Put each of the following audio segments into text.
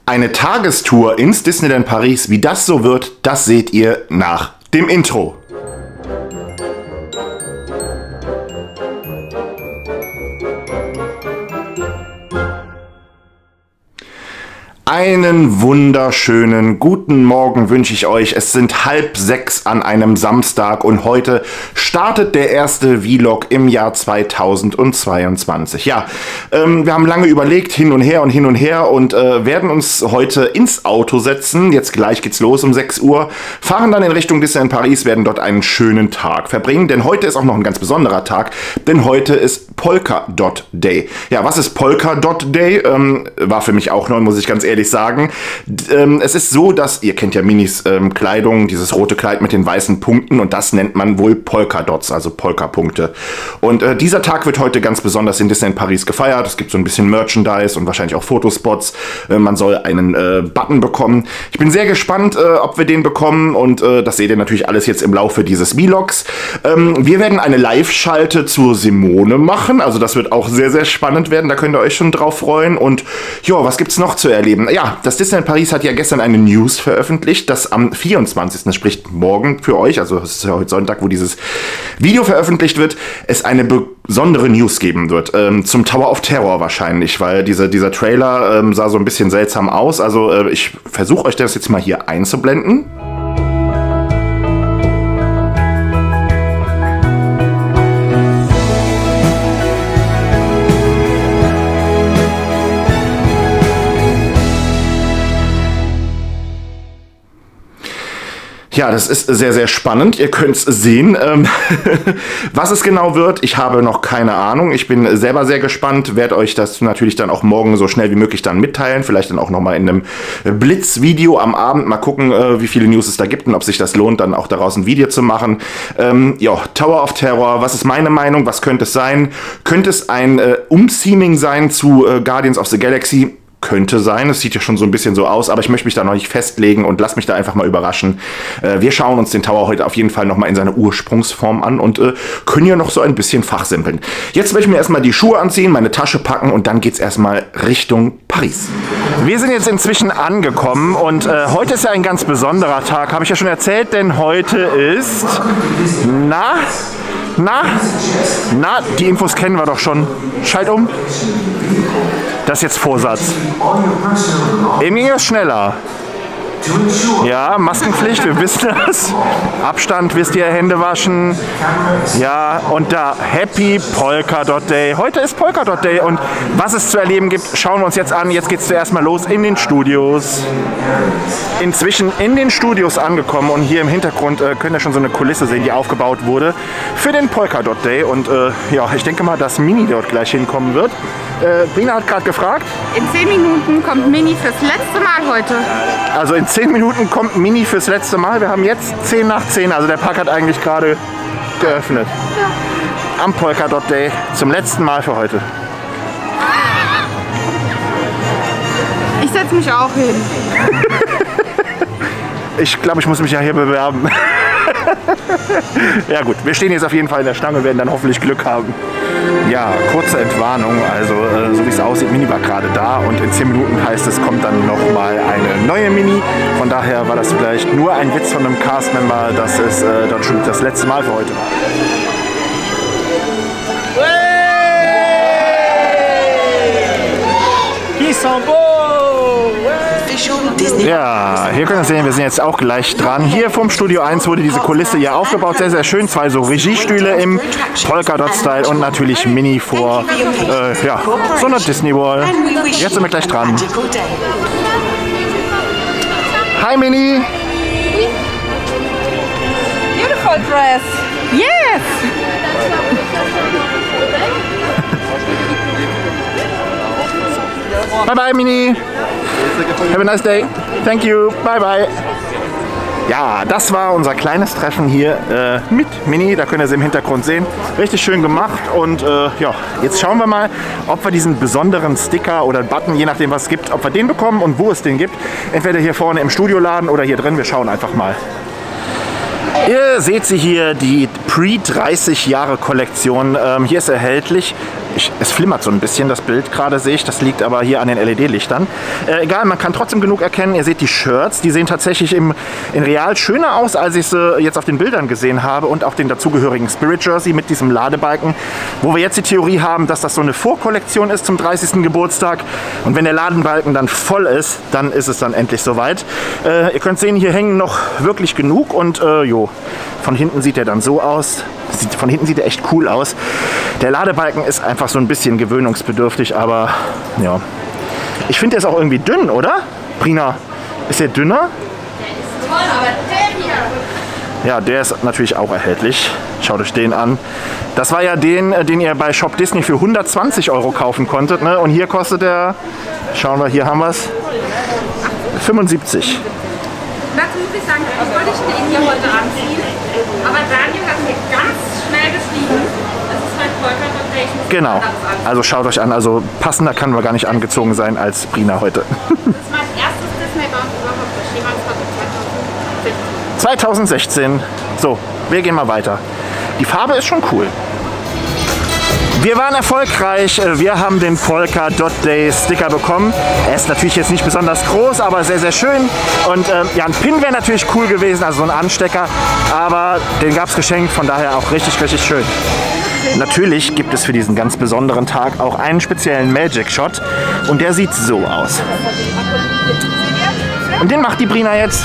Eine Tagestour ins Disneyland Paris, wie das so wird, das seht ihr nach dem Intro. Einen wunderschönen guten Morgen wünsche ich euch. Es sind 5:30 an einem Samstag und heute startet der erste Vlog im Jahr 2022. Ja, wir haben lange überlegt, hin und her und werden uns heute ins Auto setzen. Jetzt gleich geht's los um 6 Uhr. Fahren dann in Richtung Disneyland Paris, werden dort einen schönen Tag verbringen. Denn heute ist auch noch ein ganz besonderer Tag, denn heute ist Polka Dot Day. Ja, was ist Polka Dot Day? War für mich auch neu, muss ich ganz ehrlich sagen. Es ist so, dass, ihr kennt ja Minis Kleidung, dieses rote Kleid mit den weißen Punkten und das nennt man wohl Polka Dots, also Polka-Punkte. Und dieser Tag wird heute ganz besonders in Disneyland Paris gefeiert. Es gibt so ein bisschen Merchandise und wahrscheinlich auch Fotospots. Man soll einen Button bekommen. Ich bin sehr gespannt, ob wir den bekommen und das seht ihr natürlich alles jetzt im Laufe dieses Vlogs. Wir werden eine Live-Schalte zur Simone machen, also das wird auch sehr, sehr spannend werden. Da könnt ihr euch schon drauf freuen und ja, was gibt's noch zu erleben? Ja, das Disneyland Paris hat ja gestern eine News veröffentlicht, dass am 24., sprich morgen für euch, also es ist ja heute Sonntag, wo dieses Video veröffentlicht wird, es eine besondere News geben wird. Zum Tower of Terror wahrscheinlich, weil dieser Trailer sah so ein bisschen seltsam aus. Also ich versuche euch das jetzt mal hier einzublenden. Ja, das ist sehr, sehr spannend. Ihr könnt es sehen. Was es genau wird, ich habe noch keine Ahnung. Ich bin selber sehr gespannt, werde euch das natürlich dann auch morgen so schnell wie möglich dann mitteilen. Vielleicht dann auch nochmal in einem Blitzvideo am Abend. Mal gucken, wie viele News es da gibt und ob sich das lohnt, dann auch daraus ein Video zu machen. Ja, Tower of Terror, was ist meine Meinung? Was könnte es sein? Könnte es ein Umtheming sein zu Guardians of the Galaxy? Könnte sein, es sieht ja schon so ein bisschen so aus, aber ich möchte mich da noch nicht festlegen und lass mich da einfach mal überraschen. Wir schauen uns den Tower heute auf jeden Fall nochmal in seiner Ursprungsform an und können ja noch so ein bisschen fachsimpeln. Jetzt will ich mir erstmal die Schuhe anziehen, meine Tasche packen und dann geht's erstmal Richtung Paris. Wir sind jetzt inzwischen angekommen und heute ist ja ein ganz besonderer Tag, habe ich ja schon erzählt, denn heute ist, die Infos kennen wir doch schon. Schalt um. Das ist jetzt Vorsatz. Eben ging es schneller. Ja, Maskenpflicht, wir wissen das. Abstand, wisst ihr, Hände waschen. Ja, und da Happy Polka Dot Day. Heute ist Polka Dot Day und was es zu erleben gibt, schauen wir uns jetzt an. Jetzt geht es zuerst mal los in den Studios. Inzwischen in den Studios angekommen und hier im Hintergrund könnt ihr schon so eine Kulisse sehen, die aufgebaut wurde für den Polka Dot Day. Und ja, ich denke mal, dass Mini dort gleich hinkommen wird. Brina hat gerade gefragt. In 10 Minuten kommt Mini fürs letzte Mal heute. Also in 10 Minuten kommt Mini fürs letzte Mal. Wir haben jetzt 10 nach 10, also der Park hat eigentlich gerade geöffnet. Ja. Am Polka Dot Day zum letzten Mal für heute. Ich setze mich auch hin. Ich glaube, ich muss mich ja hier bewerben. Ja gut, wir stehen jetzt auf jeden Fall in der Stange, werden dann hoffentlich Glück haben. Ja, kurze Entwarnung, also so wie es aussieht, Mini war gerade da und in 10 Minuten heißt es, kommt dann nochmal eine neue Mini. Von daher war das vielleicht nur ein Witz von einem Cast-Member, dass es dann schon das letzte Mal für heute war. Ja, hier könnt ihr sehen, wir sind jetzt auch gleich dran. Hier vom Studio 1 wurde diese Kulisse hier aufgebaut, sehr, sehr schön. 2 so Regiestühle im Polka-Dot-Style und natürlich Mini vor ja, so einer Disney Wall. Jetzt sind wir gleich dran. Hi Mini! Beautiful dress! Yes! Bye bye Mini! Have a nice day! Thank you! Bye bye! Ja, das war unser kleines Treffen hier mit Mini, da könnt ihr sie im Hintergrund sehen. Richtig schön gemacht und ja, jetzt schauen wir mal, ob wir diesen besonderen Sticker oder Button, je nachdem was es gibt, ob wir den bekommen und wo es den gibt. Entweder hier vorne im Studioladen oder hier drin, wir schauen einfach mal. Ihr seht sie hier, die Pre-30 Jahre Kollektion. Hier ist erhältlich Es flimmert so ein bisschen, das Bild gerade sehe ich. Das liegt aber hier an den LED-Lichtern. Egal, man kann trotzdem genug erkennen. Ihr seht die Shirts, die sehen tatsächlich in real schöner aus, als ich sie jetzt auf den Bildern gesehen habe. Und auch den dazugehörigen Spirit Jersey mit diesem Ladebalken, wo wir jetzt die Theorie haben, dass das so eine Vorkollektion ist zum 30. Geburtstag. Und wenn der Ladebalken dann voll ist, dann ist es dann endlich soweit. Ihr könnt sehen, hier hängen noch wirklich genug und von hinten sieht er dann so aus. Von hinten sieht er echt cool aus. Der Ladebalken ist einfach so ein bisschen gewöhnungsbedürftig, aber ja. Ich finde, der ist auch irgendwie dünn, oder? Brina, ist der dünner? Der ist toll, aber der hier. Ja, der ist natürlich auch erhältlich. Schaut euch den an. Das war ja den ihr bei Shop Disney für 120 € kaufen konntet. Ne? Und hier kostet der, schauen wir, hier haben wir es, 75. Dazu muss ich sagen, ich wollte den hier heute anziehen, aber Daniel hat mir ganz schnell geschrieben, das ist mein Polka Dot Day, ich muss Genau, was anderes anziehen. also schaut euch an, also passender kann man gar nicht angezogen sein als Brina heute. Das ist mein erstes Disney-Bound überhaupt, das Schneemannsfahrt 2016. 2016. So, wir gehen mal weiter. Die Farbe ist schon cool. Wir waren erfolgreich. Wir haben den Polka Dot Day Sticker bekommen. Er ist natürlich jetzt nicht besonders groß, aber sehr, sehr schön. Und ja, ein Pin wäre natürlich cool gewesen, also so ein Anstecker. Aber den gab es geschenkt, von daher auch richtig, richtig schön. Natürlich gibt es für diesen ganz besonderen Tag auch einen speziellen Magic Shot. Und der sieht so aus. Und den macht die Brina jetzt.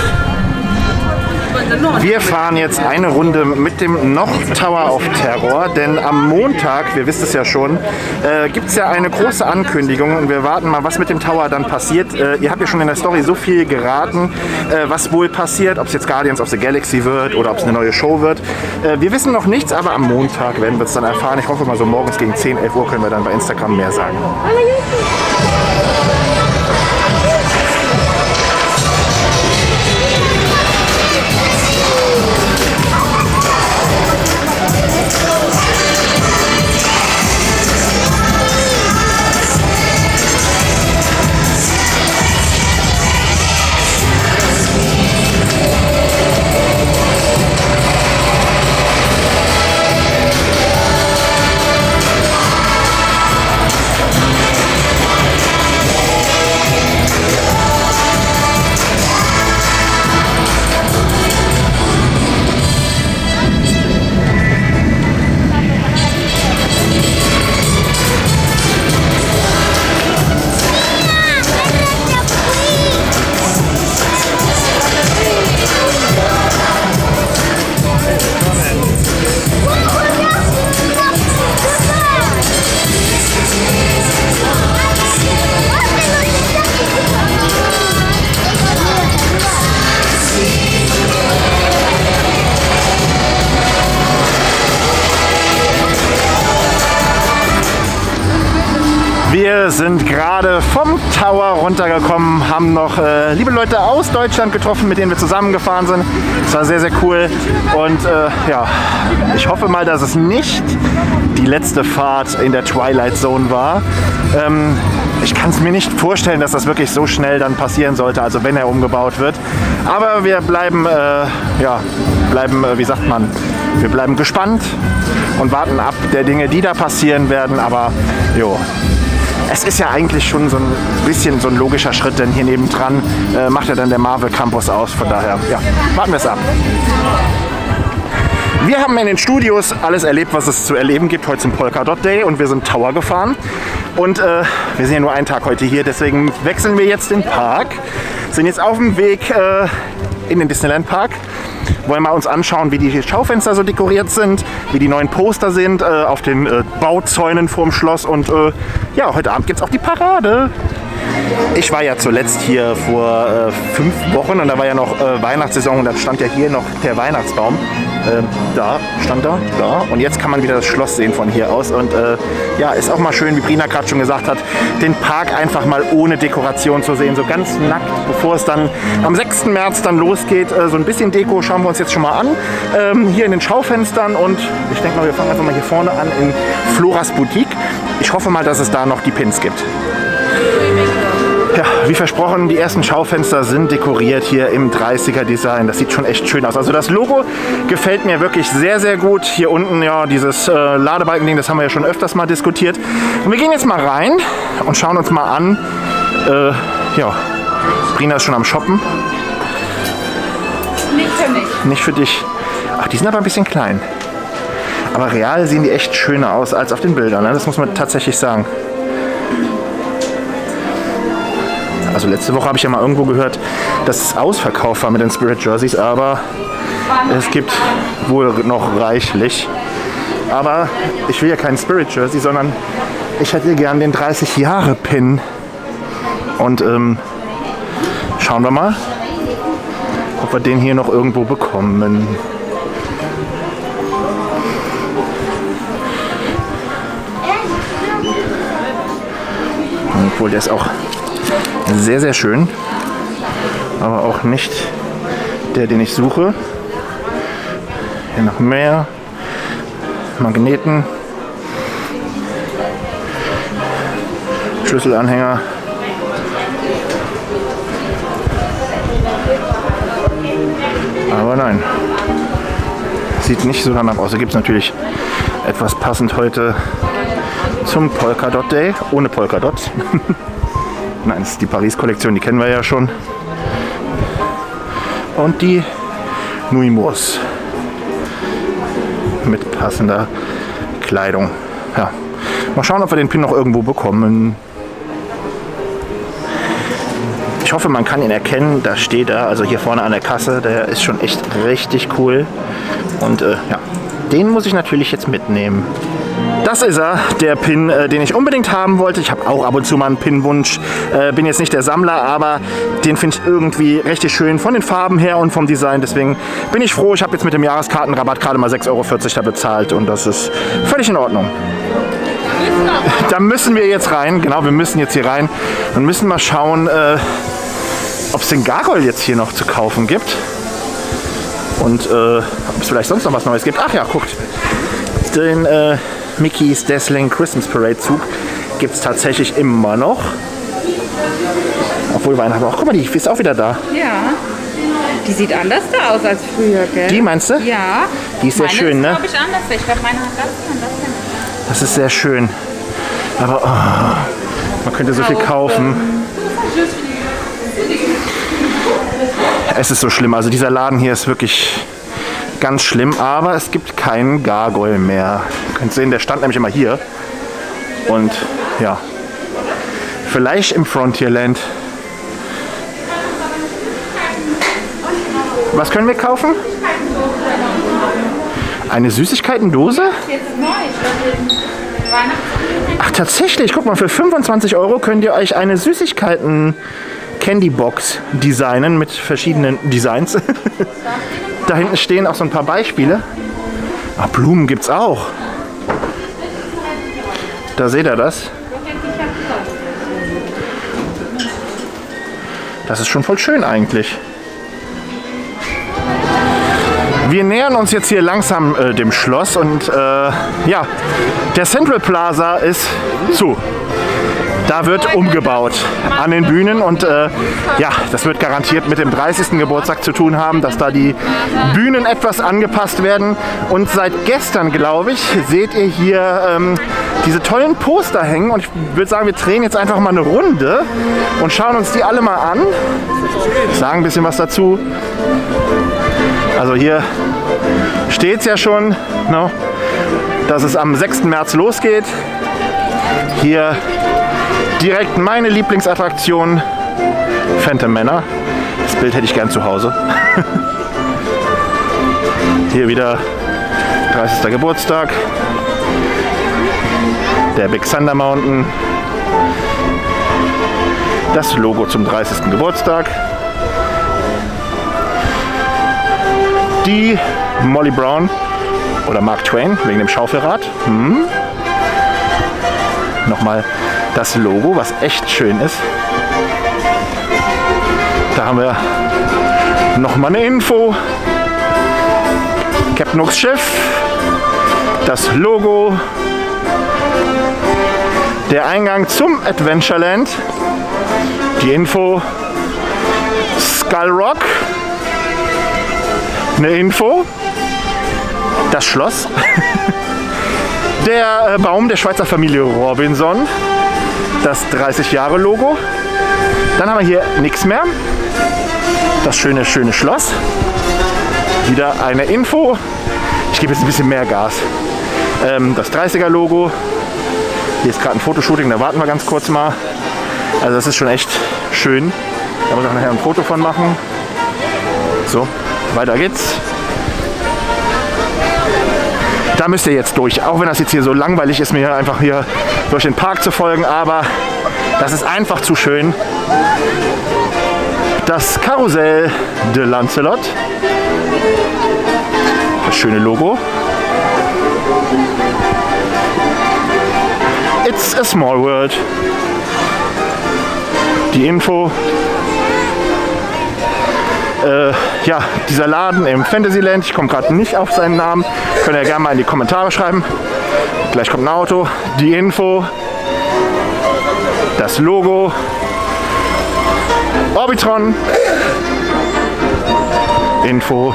Wir fahren jetzt eine Runde mit dem Noch Tower of Terror, denn am Montag, wir wissen es ja schon, gibt es ja eine große Ankündigung und wir warten mal, was mit dem Tower dann passiert. Ihr habt ja schon in der Story so viel geraten, was wohl passiert, ob es jetzt Guardians of the Galaxy wird oder ob es eine neue Show wird. Wir wissen noch nichts, aber am Montag werden wir es dann erfahren. Ich hoffe mal so morgens gegen 10, 11 Uhr können wir dann bei Instagram mehr sagen. Wir sind gerade vom Tower runtergekommen, haben noch liebe Leute aus Deutschland getroffen, mit denen wir zusammengefahren sind. Es war sehr, sehr cool und ja, ich hoffe mal, dass es nicht die letzte Fahrt in der Twilight Zone war. Ich kann es mir nicht vorstellen, dass das wirklich so schnell dann passieren sollte, also wenn er umgebaut wird. Aber wir bleiben, wie sagt man, wir bleiben gespannt und warten ab der Dinge, die da passieren werden. Aber jo. Es ist ja eigentlich schon so ein bisschen so ein logischer Schritt, denn hier nebendran macht ja dann der Marvel Campus aus. Von daher, ja, warten wir es ab. Wir haben in den Studios alles erlebt, was es zu erleben gibt heute zum Polka Dot Day und wir sind Tower gefahren. Und wir sind ja nur einen Tag heute hier, deswegen wechseln wir jetzt den Park. Sind jetzt auf dem Weg in den Disneyland Park. Wollen mal uns anschauen, wie die Schaufenster so dekoriert sind, wie die neuen Poster sind auf den Bauzäunen vorm Schloss und ja, heute Abend gibt es auch die Parade. Ich war ja zuletzt hier vor 5 Wochen und da war ja noch Weihnachtssaison und da stand ja hier noch der Weihnachtsbaum. Da stand er, da. Und jetzt kann man wieder das Schloss sehen von hier aus. Und ja, ist auch mal schön, wie Brina gerade schon gesagt hat, den Park einfach mal ohne Dekoration zu sehen. So ganz nackt, bevor es dann am 6. März dann losgeht. So ein bisschen Deko schauen wir uns jetzt schon mal an. Hier in den Schaufenstern und ich denke mal, wir fangen einfach mal hier vorne an in Floras Boutique. Ich hoffe mal, dass es da noch die Pins gibt. Ja, wie versprochen, die ersten Schaufenster sind dekoriert hier im 30er-Design. Das sieht schon echt schön aus. Also das Logo gefällt mir wirklich sehr, sehr gut. Hier unten, ja, dieses Ladebalken-Ding, das haben wir ja schon öfters mal diskutiert. Und wir gehen jetzt mal rein und schauen uns mal an. Ja, Sabrina ist schon am Shoppen. Nicht für mich. Nicht für dich. Ach, die sind aber ein bisschen klein. Aber real sehen die echt schöner aus als auf den Bildern, ne? Das muss man tatsächlich sagen. Also letzte Woche habe ich ja mal irgendwo gehört, dass es ausverkauft war mit den Spirit Jerseys, aber es gibt wohl noch reichlich. Aber ich will ja keinen Spirit Jersey, sondern ich hätte gern den 30-Jahre-Pin. Und schauen wir mal, ob wir den hier noch irgendwo bekommen. Obwohl, der ist auch sehr, sehr schön, aber auch nicht der, den ich suche. Hier noch mehr Magneten, Schlüsselanhänger. Aber nein, sieht nicht so danach aus. Da gibt es natürlich etwas passend heute zum Polkadot Day, ohne Polkadot. Nein, das ist die Paris-Kollektion, die kennen wir ja schon. Und die Nuit Moors mit passender Kleidung. Ja. Mal schauen, ob wir den Pin noch irgendwo bekommen. Ich hoffe, man kann ihn erkennen. Da steht er, also hier vorne an der Kasse. Der ist schon echt richtig cool. Und ja, den muss ich natürlich jetzt mitnehmen. Das ist er, der Pin, den ich unbedingt haben wollte. Ich habe auch ab und zu mal einen Pin-Wunsch. Bin jetzt nicht der Sammler, aber den finde ich irgendwie richtig schön von den Farben her und vom Design. Deswegen bin ich froh. Ich habe jetzt mit dem Jahreskartenrabatt gerade mal 6,40 € da bezahlt und das ist völlig in Ordnung. Da müssen wir jetzt rein. Genau, wir müssen jetzt hier rein und müssen mal schauen, ob es den Gargoyle jetzt hier noch zu kaufen gibt. Und ob es vielleicht sonst noch was Neues gibt. Ach ja, guckt. Den Mickey's Dazzling Christmas Parade Zug gibt es tatsächlich immer noch. Obwohl Weihnachten auch. Guck mal, die ist auch wieder da. Ja. Die sieht anders da aus als früher, gell? Die meinst du? Ja. Die ist sehr schön, ne? Glaube ich anders. Ich glaube, meine hat das und das. Das ist sehr schön. Aber oh, man könnte so viel kaufen. Es ist so schlimm. Also dieser Laden hier ist wirklich ganz schlimm, aber es gibt keinen Gargoyle mehr. Ihr könnt sehen, der stand nämlich immer hier. Und ja, vielleicht im Frontierland. Was können wir kaufen? Eine Süßigkeitendose? Ach tatsächlich, guck mal, für 25 € könnt ihr euch eine Süßigkeiten-Candy-Box designen mit verschiedenen Designs. Da hinten stehen auch so ein paar Beispiele. Ach, Blumen gibt's auch. Da seht ihr das. Das ist schon voll schön eigentlich. Wir nähern uns jetzt hier langsam dem Schloss und ja, der Central Plaza ist zu. Da wird umgebaut an den Bühnen und ja, das wird garantiert mit dem 30. Geburtstag zu tun haben, dass da die Bühnen etwas angepasst werden. Und seit gestern, glaube ich, seht ihr hier diese tollen Poster hängen und ich würde sagen, wir drehen jetzt einfach mal eine Runde und schauen uns die alle mal an. Sagen ein bisschen was dazu. Also hier steht es ja schon, no, dass es am 6. März losgeht. Hier direkt meine Lieblingsattraktion, Phantom Manor. Das Bild hätte ich gern zu Hause. Hier wieder 30. Geburtstag. Der Big Thunder Mountain. Das Logo zum 30. Geburtstag. Die Molly Brown oder Mark Twain wegen dem Schaufelrad. Nochmal das Logo, was echt schön ist. Da haben wir nochmal eine Info. Captain Hooks Schiff. Das Logo. Der Eingang zum Adventureland. Die Info. Skull Rock. Eine Info. Das Schloss. Der Baum der Schweizer Familie Robinson. Das 30-Jahre-Logo. Dann haben wir hier nichts mehr. Das schöne Schloss. Wieder eine Info. Ich gebe jetzt ein bisschen mehr Gas. Das 30er-Logo. Hier ist gerade ein Fotoshooting, da warten wir ganz kurz mal. Also das ist schon echt schön. Da muss ich auch nachher ein Foto von machen. So, weiter geht's. Da müsst ihr jetzt durch. Auch wenn das jetzt hier so langweilig ist, mir einfach hier durch den Park zu folgen. Aber das ist einfach zu schön. Das Karussell de Lancelot. Das schöne Logo. It's a small world. Die Info. Ja, dieser Laden im Fantasyland. Ich komme gerade nicht auf seinen Namen. Könnt ihr ja gerne mal in die Kommentare schreiben. Gleich kommt ein Auto. Die Info. Das Logo. Orbitron. Info.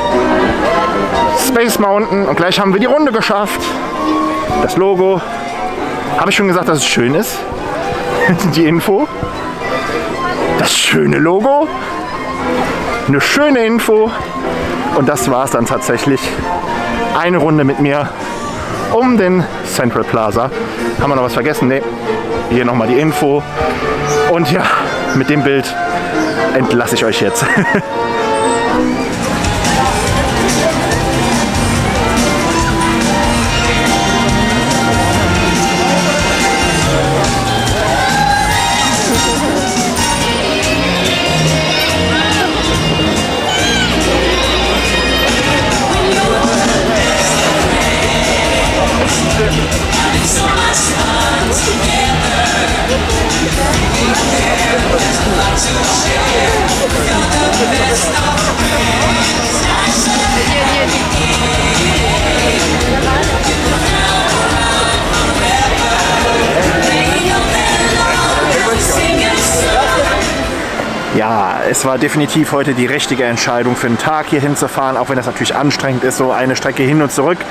Space Mountain. Und gleich haben wir die Runde geschafft. Das Logo. Habe ich schon gesagt, dass es schön ist? Die Info. Das schöne Logo. Eine schöne Info. Und das war es dann tatsächlich. Eine Runde mit mir um den Central Plaza. Haben wir noch was vergessen? Ne. Hier nochmal die Info. Und ja, mit dem Bild entlasse ich euch jetzt. Ja, es war definitiv heute die richtige Entscheidung für einen Tag hier hinzufahren, auch wenn das natürlich anstrengend ist, so eine Strecke hin und zurück.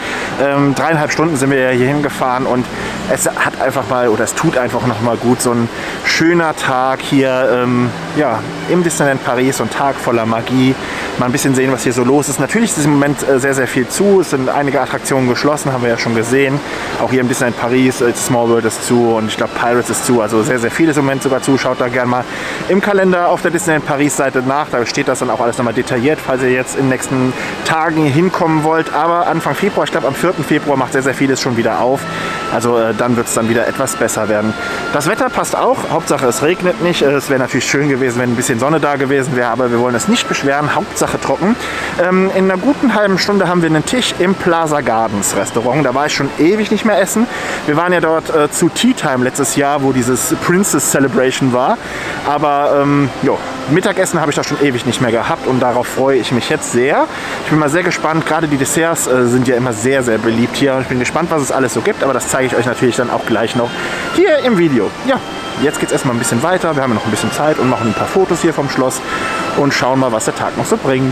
3,5 Stunden sind wir ja hier hingefahren und es hat einfach mal, oder es tut einfach noch mal gut, so ein schöner Tag hier ja, im Disneyland Paris, so ein Tag voller Magie. Mal ein bisschen sehen, was hier so los ist. Natürlich ist im Moment sehr, sehr viel zu. Es sind einige Attraktionen geschlossen, haben wir ja schon gesehen. Auch hier im Disneyland Paris, Small World ist zu und ich glaube Pirates ist zu. Also sehr, sehr viel ist im Moment sogar zu. Schaut da gerne mal im Kalender auf der Disneyland Paris Seite nach. Da steht das dann auch alles nochmal detailliert, falls ihr jetzt in den nächsten Tagen hinkommen wollt. Aber Anfang Februar, ich glaube am 4. Februar macht sehr, sehr vieles schon wieder auf. Also dann wird es dann wieder etwas besser werden. Das Wetter passt auch. Hauptsache es regnet nicht. Es wäre natürlich schön gewesen, wenn ein bisschen Sonne da gewesen wäre. Aber wir wollen es nicht beschweren. Hauptsache trocken. In einer guten halben Stunde haben wir einen Tisch im Plaza Gardens Restaurant. Da war ich schon ewig nicht mehr essen. Wir waren ja dort zu Tea Time letztes Jahr, wo dieses Princess Celebration war. Aber jo, Mittagessen habe ich da schon ewig nicht mehr gehabt und darauf freue ich mich jetzt sehr. Ich bin mal sehr gespannt. Gerade die Desserts sind ja immer sehr, sehr beliebt hier. Ich bin gespannt, was es alles so gibt, aber das zeige ich euch natürlich dann auch gleich noch hier im Video. Ja, jetzt geht es erstmal ein bisschen weiter. Wir haben ja noch ein bisschen Zeit und machen ein paar Fotos hier vom Schloss und schauen mal, was der Tag noch so bringt.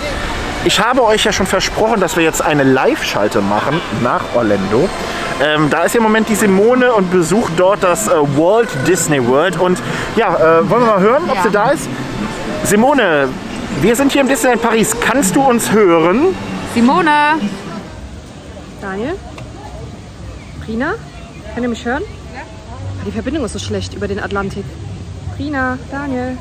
Ich habe euch ja schon versprochen, dass wir jetzt eine Live-Schalte machen nach Orlando. Da ist im Moment die Simone und besucht dort das Walt Disney World. Und ja, wollen wir mal hören, ob sie da ist? Simone, wir sind hier im Disneyland Paris. Kannst du uns hören? Simone! Daniel? Prina? Könnt ihr mich hören? Ja. Die Verbindung ist so schlecht über den Atlantik. Prina, Daniel?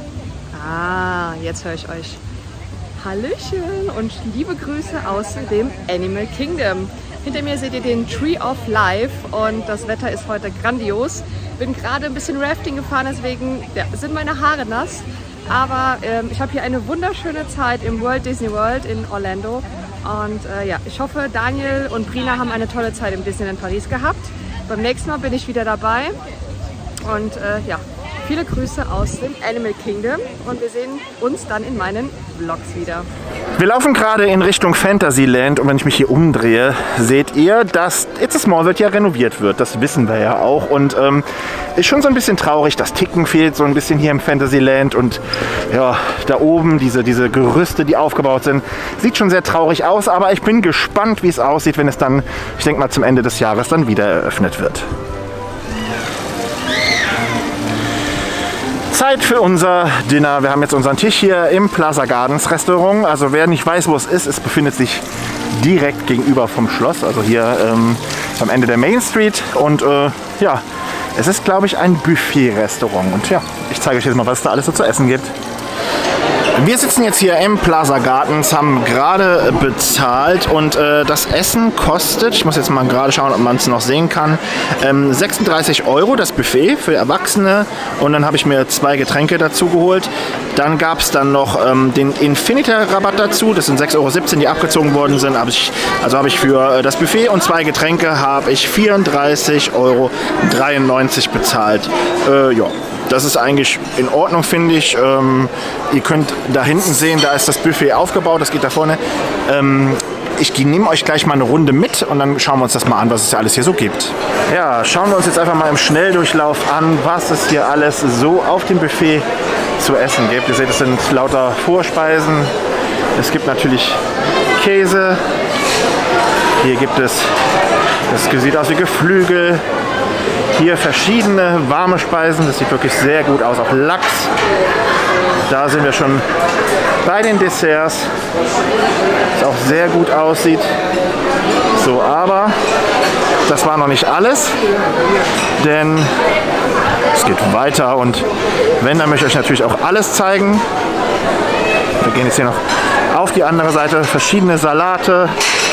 Ah, jetzt höre ich euch. Hallöchen und liebe Grüße aus dem Animal Kingdom. Hinter mir seht ihr den Tree of Life und das Wetter ist heute grandios. Bin gerade ein bisschen Rafting gefahren, deswegen sind meine Haare nass. Aber ich habe hier eine wunderschöne Zeit im Walt Disney World in Orlando. Und ja, ich hoffe, Daniel und Prina haben eine tolle Zeit im Disneyland Paris gehabt. Beim nächsten Mal bin ich wieder dabei. Und ja, Viele Grüße aus dem Animal Kingdom und wir sehen uns dann in meinen Vlogs wieder. Wir laufen gerade in Richtung Fantasyland und wenn ich mich hier umdrehe, seht ihr, dass It's a Small World ja renoviert wird. Das wissen wir ja auch und ist schon so ein bisschen traurig. Das Ticken fehlt so ein bisschen hier im Fantasyland und ja, da oben diese Gerüste, die aufgebaut sind, sieht schon sehr traurig aus. Aber ich bin gespannt, wie es aussieht, wenn es dann, ich denke mal, zum Ende des Jahres dann wieder eröffnet wird. Zeit für unser Dinner. Wir haben jetzt unseren Tisch hier im Plaza Gardens Restaurant. Also wer nicht weiß, wo es ist, es befindet sich direkt gegenüber vom Schloss. Also hier am Ende der Main Street. Und ja, es ist, glaube ich, ein Buffet-Restaurant. Und ja, ich zeige euch jetzt mal, was es da alles so zu essen gibt. Wir sitzen jetzt hier im Plaza Gardens, haben gerade bezahlt und das Essen kostet, ich muss jetzt mal gerade schauen, ob man es noch sehen kann, 36 € das Buffet für Erwachsene und dann habe ich mir 2 Getränke dazu geholt. Dann gab es dann noch den Infinita-Rabatt dazu, das sind 6,17 €, die abgezogen worden sind. Also habe ich für das Buffet und 2 Getränke habe ich 34,93 € bezahlt. Ja. Das ist eigentlich in Ordnung, finde ich. Ihr könnt da hinten sehen, da ist das Buffet aufgebaut, das geht da vorne. Ich nehme euch gleich mal eine Runde mit und dann schauen wir uns das mal an, was es ja alles hier so gibt. Ja, schauen wir uns jetzt einfach mal im Schnelldurchlauf an, was es hier alles so auf dem Buffet zu essen gibt. Ihr seht, es sind lauter Vorspeisen. Es gibt natürlich Käse. Hier gibt es, das sieht aus wie Geflügel. Hier verschiedene warme Speisen, das sieht wirklich sehr gut aus, auch Lachs. Da sind wir schon bei den Desserts, das auch sehr gut aussieht. So, aber das war noch nicht alles, denn es geht weiter und wenn, dann möchte ich euch natürlich auch alles zeigen. Wir gehen jetzt hier noch auf die andere Seite, verschiedene Salate,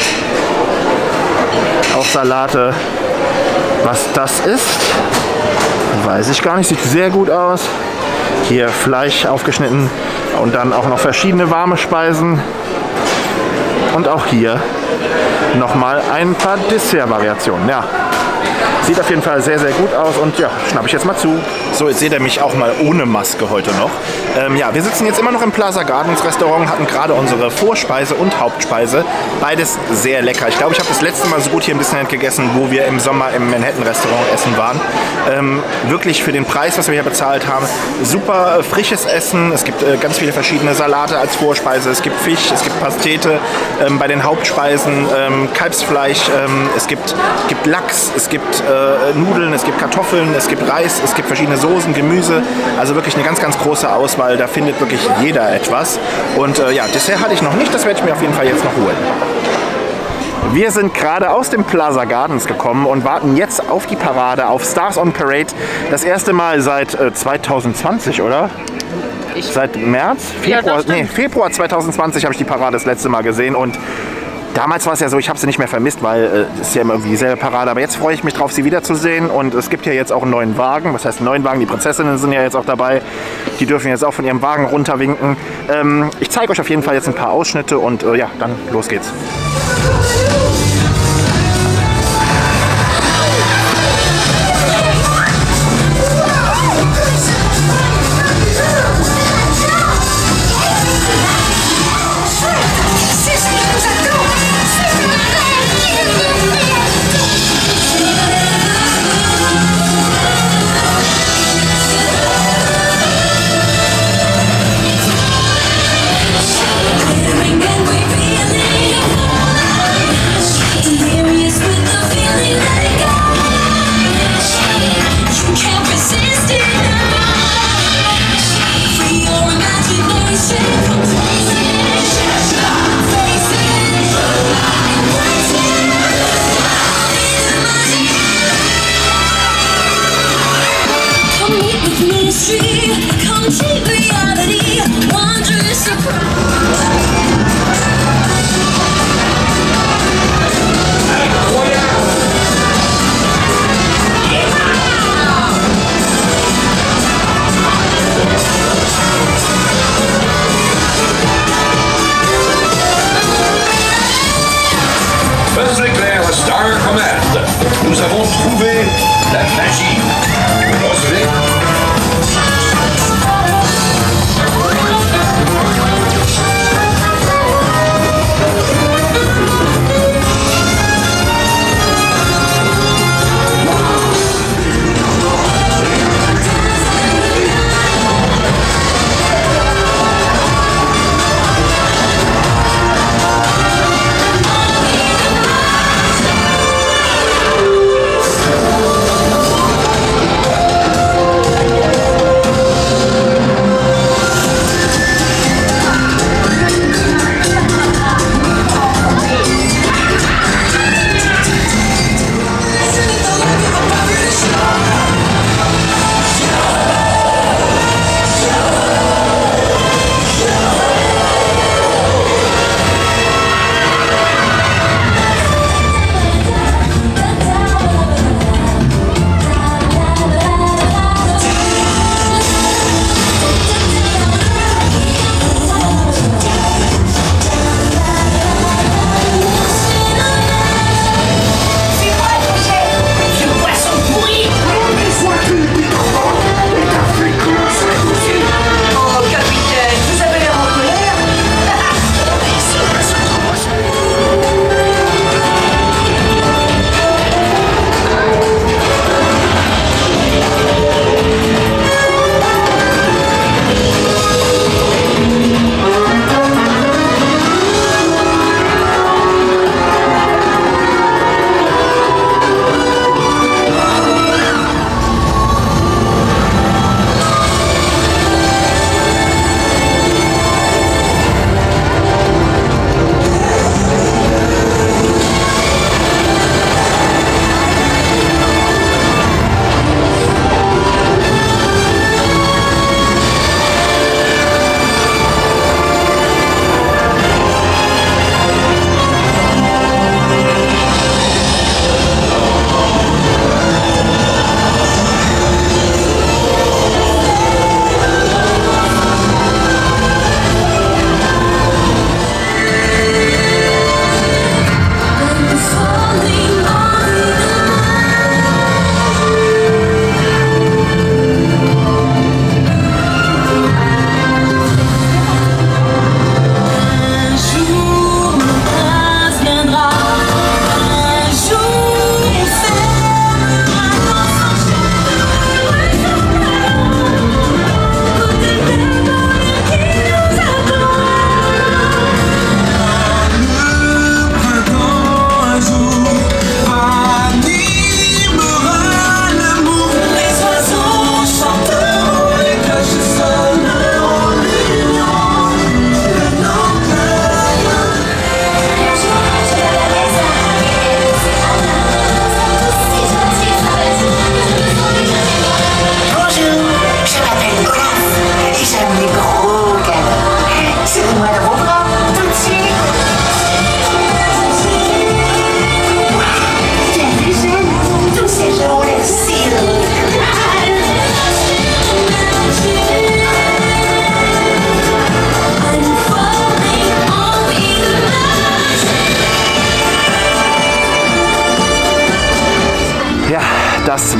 auch Salate. Was das ist, weiß ich gar nicht. Sieht sehr gut aus. Hier Fleisch aufgeschnitten und dann auch noch verschiedene warme Speisen. Und auch hier nochmal ein paar Dessert-Variationen. Ja, sieht auf jeden Fall sehr, sehr gut aus und ja, schnappe ich jetzt mal zu. So, jetzt seht ihr mich auch mal ohne Maske heute noch. Ja, wir sitzen jetzt immer noch im Plaza Gardens Restaurant, hatten gerade unsere Vorspeise und Hauptspeise. Beides sehr lecker. Ich glaube, ich habe das letzte Mal so gut hier im Disneyland gegessen, wo wir im Sommer im Manhattan Restaurant essen waren. Wirklich für den Preis, was wir hier bezahlt haben, super frisches Essen. Es gibt ganz viele verschiedene Salate als Vorspeise. Es gibt Fisch, es gibt Pastete. Bei den Hauptspeisen Kalbsfleisch, es gibt Lachs, es gibt Nudeln, es gibt Kartoffeln, es gibt Reis, es gibt verschiedene Soßen, Gemüse. Also wirklich eine ganz, ganz große Auswahl. Da findet wirklich jeder etwas. Und ja, Dessert hatte ich noch nicht, das werde ich mir auf jeden Fall jetzt noch holen. Wir sind gerade aus dem Plaza Gardens gekommen und warten jetzt auf die Parade, auf Stars on Parade. Das erste Mal seit 2020, oder? Seit März? Februar, ja, nee, Februar 2020 habe ich die Parade das letzte Mal gesehen und damals war es ja so, ich habe sie nicht mehr vermisst, weil es ist ja immer irgendwie dieselbe Parade. Aber jetzt freue ich mich drauf, sie wiederzusehen. Und es gibt ja jetzt auch einen neuen Wagen. Was heißt einen neuen Wagen? Die Prinzessinnen sind ja jetzt auch dabei. Die dürfen jetzt auch von ihrem Wagen runterwinken. Ich zeige euch auf jeden Fall jetzt ein paar Ausschnitte und ja, dann los geht's.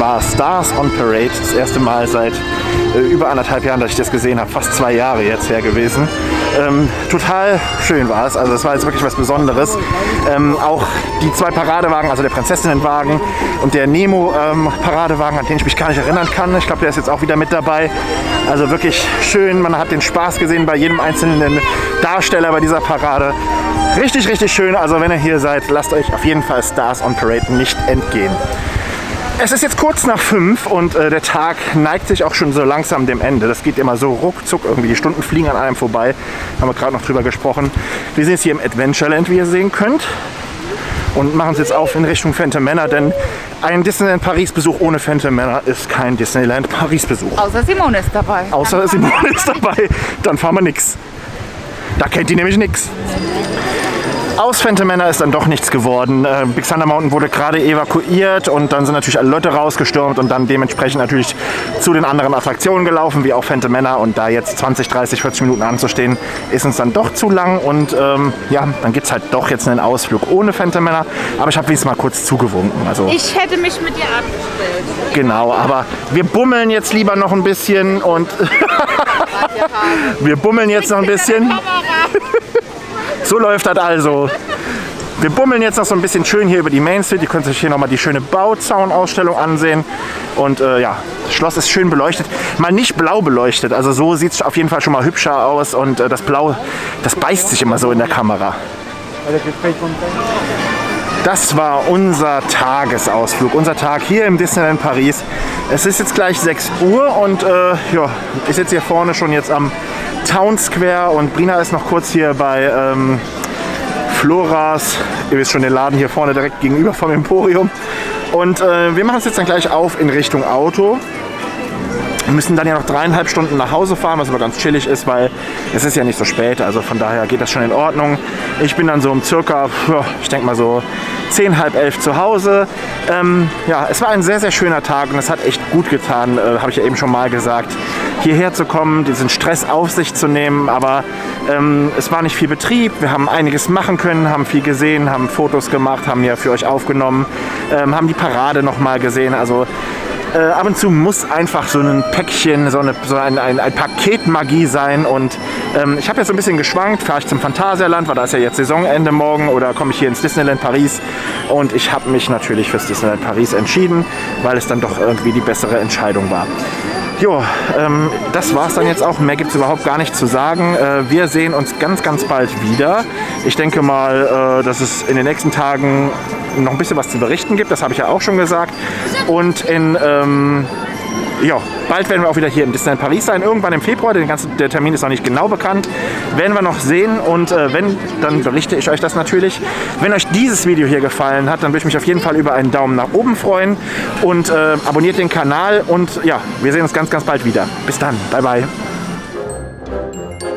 war Stars on Parade. Das erste Mal seit über 1,5 Jahren, dass ich das gesehen habe. Fast 2 Jahre jetzt her gewesen. Total schön war es. Also es war jetzt wirklich was Besonderes. Auch die 2 Paradewagen, also der Prinzessinnenwagen und der Nemo-Paradewagen, an den ich mich gar nicht erinnern kann. Ich glaube, der ist jetzt auch wieder mit dabei. Also wirklich schön. Man hat den Spaß gesehen bei jedem einzelnen Darsteller bei dieser Parade. Richtig, richtig schön. Also wenn ihr hier seid, lasst euch auf jeden Fall Stars on Parade nicht entgehen. Es ist jetzt kurz nach 5 und der Tag neigt sich auch schon so langsam dem Ende. Das geht immer so ruckzuck irgendwie. Die Stunden fliegen an einem vorbei. Haben wir gerade noch drüber gesprochen. Wir sind jetzt hier im Adventureland, wie ihr sehen könnt. Und machen es jetzt auf in Richtung Phantom Manor, denn ein Disneyland Paris-Besuch ohne Phantom Manor ist kein Disneyland Paris-Besuch. Außer Simone ist dabei. Außer Simone ist dabei. Dann fahren wir nix. Da kennt die nämlich nichts. Aus Phantom Manor ist dann doch nichts geworden. Big Thunder Mountain wurde gerade evakuiert und dann sind natürlich alle Leute rausgestürmt und dann dementsprechend natürlich zu den anderen Attraktionen gelaufen, wie auch Phantom Manor. Und da jetzt 20, 30, 40 Minuten anzustehen, ist uns dann doch zu lang. Und ja, dann gibt es halt doch jetzt einen Ausflug ohne Phantom Manor. Aber ich habe wenigstens mal kurz zugewunken. Also, ich hätte mich mit dir abgestellt. Genau, aber wir bummeln jetzt lieber noch ein bisschen und wir bummeln jetzt noch ein bisschen. So läuft das also. Wir bummeln jetzt noch so ein bisschen schön hier über die Main Street. Ihr könnt euch hier nochmal die schöne Bauzaunausstellung ansehen. Und ja, das Schloss ist schön beleuchtet. Mal nicht blau beleuchtet. Also so sieht es auf jeden Fall schon mal hübscher aus. Und das Blau, das beißt sich immer so in der Kamera. Das war unser Tagesausflug. Unser Tag hier im Disneyland Paris. Es ist jetzt gleich 6 Uhr und ja, ich sitze hier vorne schon jetzt am Town Square und Brina ist noch kurz hier bei Floras. Ihr wisst schon, den Laden hier vorne direkt gegenüber vom Emporium. Und wir machen es jetzt dann gleich auf in Richtung Auto. Wir müssen dann ja noch 3,5 Stunden nach Hause fahren, was aber ganz chillig ist, weil es ist ja nicht so spät. Also von daher geht das schon in Ordnung. Ich bin dann so um circa, ich denke mal so 10, halb 11 zu Hause. Ja, es war ein sehr, sehr schöner Tag und es hat echt gut getan, habe ich ja eben schon mal gesagt, hierher zu kommen, diesen Stress auf sich zu nehmen. Aber es war nicht viel Betrieb. Wir haben einiges machen können, haben viel gesehen, haben Fotos gemacht, haben ja für euch aufgenommen, haben die Parade noch mal gesehen. Also ab und zu muss einfach so ein Päckchen, ein Paket Magie sein. Und ich habe jetzt so ein bisschen geschwankt, fahre ich zum Phantasialand, weil da ist ja jetzt Saisonende morgen, oder komme ich hier ins Disneyland Paris. Und ich habe mich natürlich fürs Disneyland Paris entschieden, weil es dann doch irgendwie die bessere Entscheidung war. Jo, das war's dann jetzt auch. Mehr gibt es überhaupt gar nicht zu sagen. Wir sehen uns ganz, ganz bald wieder. Ich denke mal, dass es in den nächsten Tagen noch ein bisschen was zu berichten gibt. Das habe ich ja auch schon gesagt. Und ja, bald werden wir auch wieder hier im Disneyland Paris sein. Irgendwann im Februar. Der Termin ist noch nicht genau bekannt. Werden wir noch sehen. Und wenn, dann berichte ich euch das natürlich. Wenn euch dieses Video hier gefallen hat, dann würde ich mich auf jeden Fall über einen Daumen nach oben freuen. Und abonniert den Kanal. Und ja, wir sehen uns ganz, ganz bald wieder. Bis dann. Bye, bye.